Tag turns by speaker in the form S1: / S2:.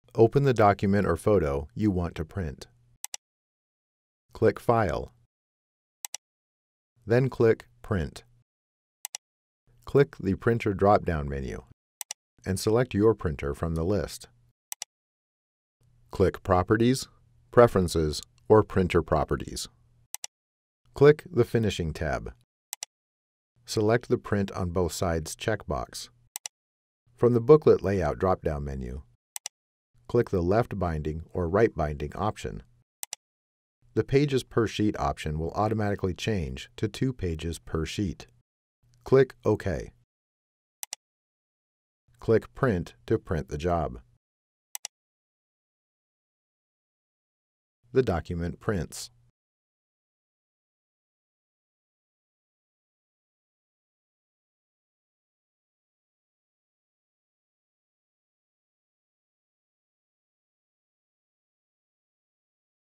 S1: Open the document or photo you want to print. Click File. Then click Print. Click the Printer drop-down menu and select your printer from the list. Click Properties, Preferences, or Printer Properties. Click the Finishing tab. Select the Print on both sides checkbox. From the Booklet Layout drop-down menu, click the Left Binding or Right Binding option. The Pages per Sheet option will automatically change to 2 pages per sheet. Click OK. Click Print to print the job. The document prints.